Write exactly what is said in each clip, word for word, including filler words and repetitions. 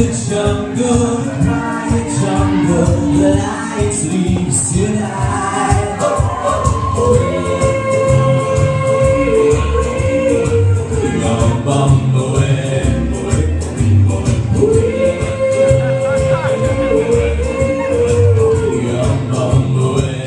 the jungle, quiet jungle, the light sleeps tonight. We're gonna bump away. We're gonna bump away.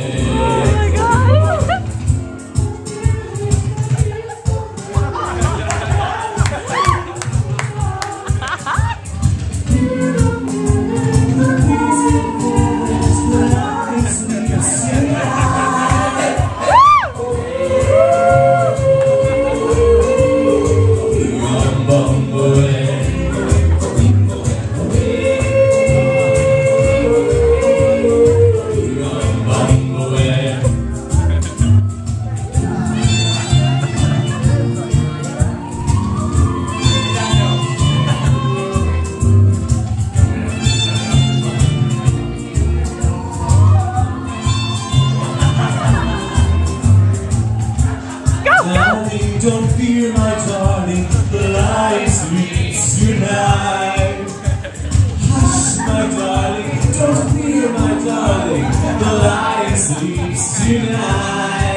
Don't fear, my darling, the light sleeps tonight. Hush, my darling, don't fear, my darling, the light sleeps tonight.